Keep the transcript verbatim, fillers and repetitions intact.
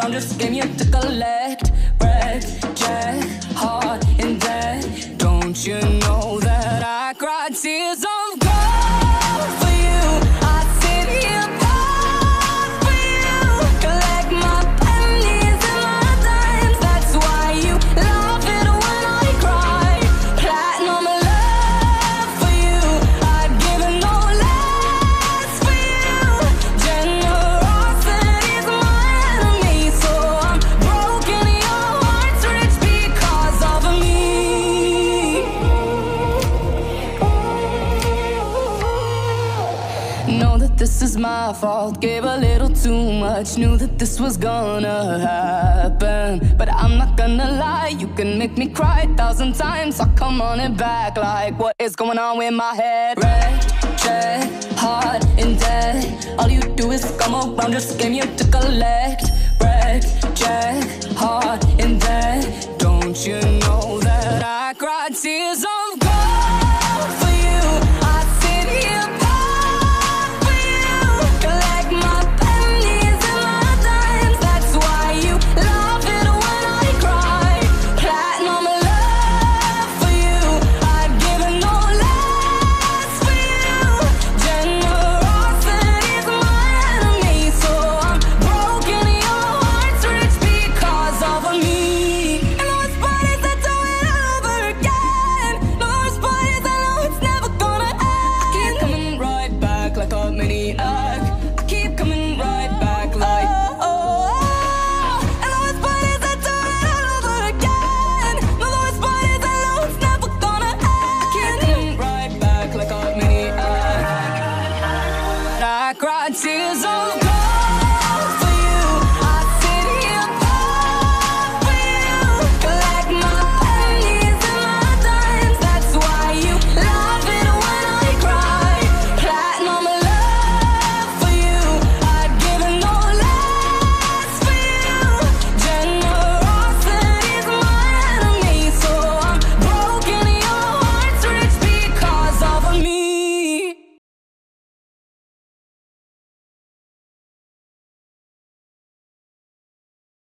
around, just came here to collect. Wreck, check, heart in debt. Don't you know that I cried tears of gold for you? I sit here proud for you. Collect my pennies and my dimes. That's why you laugh it when I cry. Platinum love for you. I'd give it no less for you. Generosity's my enemy, so I'm broken. Your heart's rich because of me. Know that this is my fault, gave a little too much. Knew that this was gonna happen, but I'm not gonna lie. You can make me cry a thousand times, I'll come on it back. Like, what is going on with my head? Red, check, heart in debt. All you do is come around, just came here to collect.